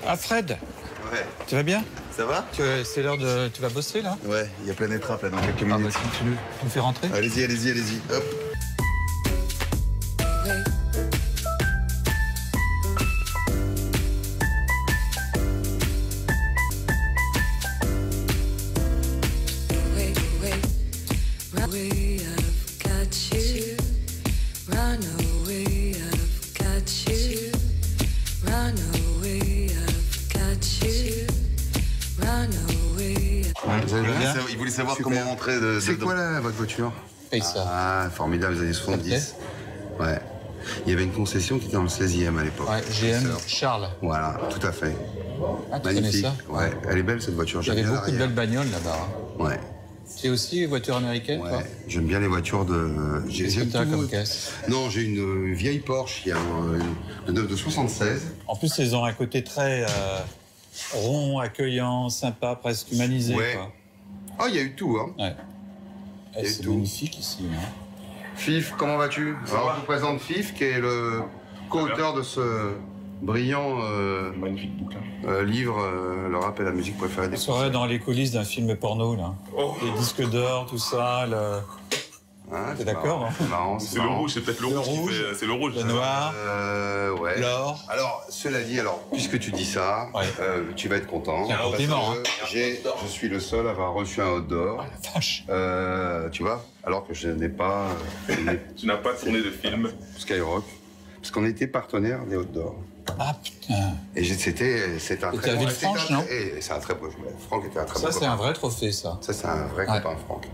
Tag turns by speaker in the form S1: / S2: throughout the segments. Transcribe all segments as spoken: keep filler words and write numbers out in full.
S1: Ah, Fred.
S2: Ouais.
S1: Tu vas bien?
S2: Ça va?
S1: C'est l'heure de... Tu vas bosser, là?
S2: Ouais, il y a Planète Rap, là, dans quelques minutes.
S1: Ah, bah, tu, tu, nous, tu nous fais rentrer?
S2: Allez-y, allez-y, allez-y. Hop. Il voulait savoir Super. comment rentrer de...
S3: C'est quoi, là, votre voiture?
S1: Paysa.
S3: Ah, formidable, les années soixante-dix. Ouais. Il y avait une concession qui était dans le seizième à l'époque.
S1: Ouais, G M Charles.
S3: Voilà, tout à fait.
S1: Ah, tu
S3: Magnifique.
S1: connais ça?
S3: Ouais, elle est belle, cette voiture.
S1: Il y avait beaucoup de belles bagnoles, là-bas. Hein.
S3: Ouais.
S1: C'est aussi voiture américaine,
S3: ouais.
S1: quoi?
S3: J'aime bien les voitures de...
S1: Qu'est-ce que t'as comme caisse?
S3: Non, j'ai une vieille Porsche, il y a un neuf de soixante-seize.
S1: En plus, ils ont un côté très euh, rond, accueillant, sympa, presque humanisé,
S3: ouais.
S1: quoi.
S3: Ah, oh, il y a eu tout, hein.
S1: Ouais. Eh, c'est magnifique ici, hein.
S3: Fif, comment vas-tu? Alors, je vous présente Fif, qui est le co-auteur de ce brillant euh,
S4: magnifique bouquin.
S3: Euh, livre, euh, le rap et la musique préférée des
S1: On serait dans les coulisses d'un film porno, là. Oh. Les disques d'or, tout ça, le...
S3: Ah,
S1: t'es d'accord,
S3: C'est marrant.
S4: C'est le rouge, c'est peut-être le,
S1: le
S4: rouge.
S1: rouge
S4: Fait, c'est le rouge.
S1: Le noir.
S3: Euh, ouais.
S1: L'or.
S3: Alors, cela dit, alors, puisque tu dis ça,
S1: ouais.
S3: euh, tu vas être content.
S1: C'est un compliment, hein.
S3: J'ai, je suis le seul à avoir reçu un hot d'or.
S1: Ah, la vache.
S3: Euh, tu vois, alors que je n'ai pas.
S4: Tu n'as pas tourné de film.
S3: Skyrock. Parce qu'on était partenaires des hot d'or.
S1: Ah, putain.
S3: Et c'était, c'est un
S1: et
S3: très
S1: bon.
S3: Bon,
S1: Franck, non?
S3: Et c'est un très beau. Franck était un très
S1: ça,
S3: beau.
S1: Ça, c'est un vrai trophée, ça.
S3: Ça, c'est un vrai
S1: ouais.
S3: copain, Franck.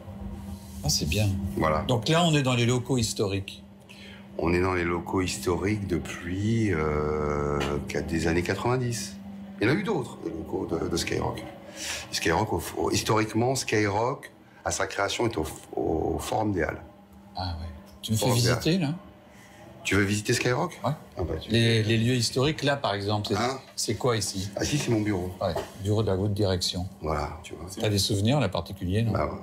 S1: Ah, c'est bien.
S3: Voilà.
S1: Donc là, on est dans les locaux historiques.
S3: On est dans les locaux historiques depuis euh, des années quatre-vingt-dix. Il y en a eu d'autres, des locaux de, de Skyrock. Skyrock, au, au, historiquement, Skyrock, à sa création, est au, au Forum des Halles.
S1: Ah ouais. Tu me fais visiter, là?
S3: Tu veux visiter Skyrock?
S1: Ouais. Ah bah, les, les lieux historiques, là, par exemple, c'est hein? quoi ici?
S3: Ah si, c'est mon bureau.
S1: Ouais, bureau de la haute direction.
S3: Voilà, tu vois.
S1: T'as des souvenirs, là, particuliers, non?
S3: Bah ouais.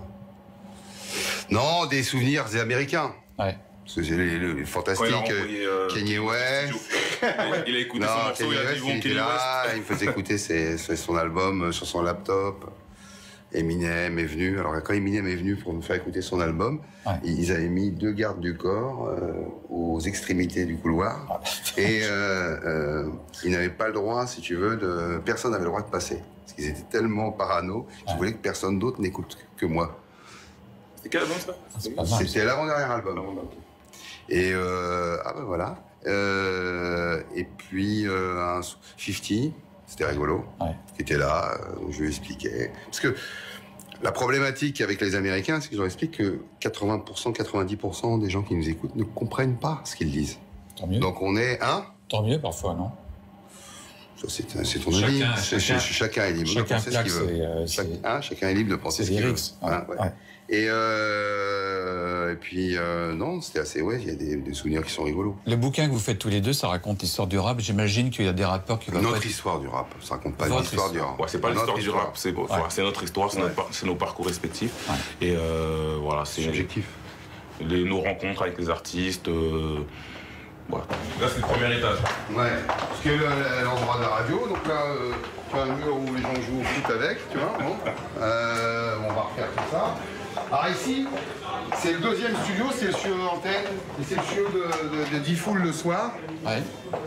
S3: Non, des souvenirs des Américains.
S1: Ouais.
S3: Parce que c'est les, les fantastiques. Euh, Kanye West.
S4: Il a écouté
S3: non,
S4: son morceau,
S3: Kanye
S4: il a
S3: West,
S4: dit bon,
S3: il était
S4: Kanye
S3: là,
S4: West.
S3: il me faisait écouter ses, son album sur son laptop. Eminem est venu. Alors quand Eminem est venu pour me faire écouter son album, ouais. ils avaient mis deux gardes du corps euh, aux extrémités du couloir. Ah. Et euh, euh, ils n'avaient pas le droit, si tu veux, de... personne n'avait le droit de passer. Parce qu'ils étaient tellement parano qu'ils ouais. voulaient que personne d'autre n'écoute que moi.
S4: C'était quel album, ça?
S3: C'était l'avant-dernier album. Et euh, ah ben voilà. Euh, et puis euh, un cinquante, c'était rigolo, ouais. qui était là, donc je lui expliquais. Parce que la problématique avec les Américains, c'est que je leur explique que quatre-vingts pour cent, quatre-vingt-dix pour cent des gens qui nous écoutent ne comprennent pas ce qu'ils disent.
S1: Tant mieux.
S3: Donc on est un.
S1: Tant mieux parfois, non?
S3: C'est ton avis. Chacun, chacun est libre
S1: chacun
S3: de penser ce qu'il veut.
S1: Euh,
S3: Chaque, hein, chacun est libre de penser ce qu'il veut. Hein, ouais. Ouais. Et, euh, et puis, euh, non, c'était assez... Ouais, il y a des, des souvenirs qui sont rigolos.
S1: Le bouquin que vous faites tous les deux, ça raconte l'histoire du rap. J'imagine qu'il y a des rappeurs qui...
S3: Notre
S1: être...
S3: histoire du rap. Ça raconte pas l'histoire du rap.
S4: Ouais, c'est pas l'histoire du rap. C'est ouais. notre histoire, c'est ouais. nos, nos parcours respectifs. Ouais. Et euh, voilà, c'est...
S3: Subjectif.
S4: Les, nos rencontres avec les artistes... Euh, Ouais. Là, c'est le premier étage.
S3: Ouais, parce que l'endroit de la radio, donc là, euh, tu as un mur où les gens jouent au foot avec, tu vois, bon. Euh, on va refaire tout ça. Alors ici, c'est le deuxième studio, c'est le studio d'antenne, et c'est le studio de, de, de D-Fool le soir.
S1: Ouais.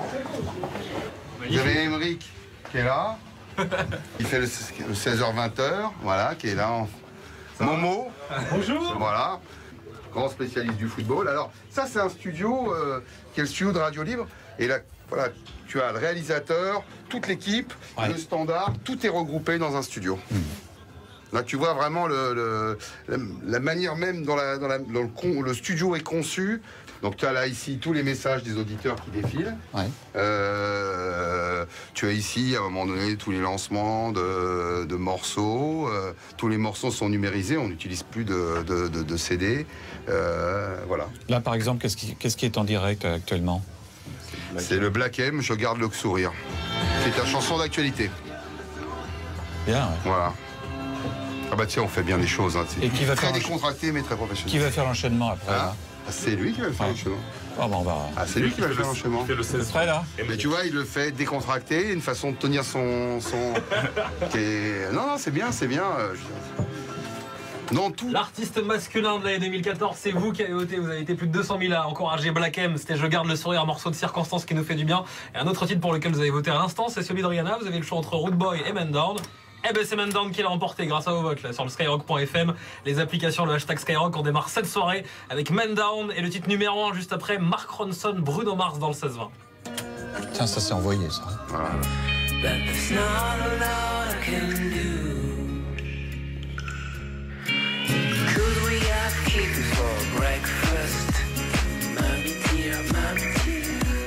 S3: Vous avez Emeric qui est là, il fait le, le seize heures vingt heures, voilà, qui est là en... Momo.
S1: Bonjour.
S3: Voilà. Grand spécialiste du football. Alors, ça, c'est un studio euh, qui est le studio de Radio Libre. Et là, voilà, tu as le réalisateur, toute l'équipe, ouais. le standard, tout est regroupé dans un studio. Mmh. Là, tu vois vraiment le, le, la, la manière même dont, la, dans la, dans le, con, le studio est conçu. Donc, tu as là, ici, tous les messages des auditeurs qui défilent.
S1: Ouais.
S3: Euh, tu as ici, à un moment donné, tous les lancements de, de morceaux. Euh, tous les morceaux sont numérisés. On n'utilise plus de, de, de, de C D. Euh, voilà.
S1: Là, par exemple, qu'est-ce qui, qu'est-ce qui est en direct actuellement?
S3: C'est le Black M, Je garde le sourire. C'est ta chanson d'actualité.
S1: Bien, ouais.
S3: Voilà. Ah bah tiens, on fait bien les choses. Hein.
S1: Et qui va
S3: très
S1: faire
S3: décontracté, mais très professionnel.
S1: Qui va faire l'enchaînement après?
S3: Ah, c'est lui qui va le faire l'enchaînement.
S1: Oh, bon, on va...
S3: Ah, c'est lui qui va le faire l'enchaînement.
S4: Il fait le seize.
S1: C'est prêt, là?
S3: Mais tu vois, il le fait décontracté, une façon de tenir son... son... qui est... Non, non, c'est bien, c'est bien. euh, je- Non, tout.
S5: L'artiste masculin de l'année deux mille quatorze, c'est vous qui avez voté. Vous avez été plus de deux cent mille à encourager Black M. C'était Je garde le sourire, un morceau de circonstance qui nous fait du bien. Et un autre titre pour lequel vous avez voté à l'instant, c'est celui de Rihanna. Vous avez le choix entre Rude Boy et Man Down. Eh ben c'est Man Down qui l'a emporté grâce à vos votes là, sur le skyrock point f m. Les applications, le hashtag Skyrock, on démarre cette soirée avec Man Down et le titre numéro un juste après, Mark Ronson, Bruno Mars dans le seize vingt.
S1: Tiens, ça s'est envoyé, ça.
S3: Voilà.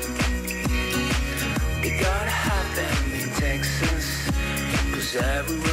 S6: Everywhere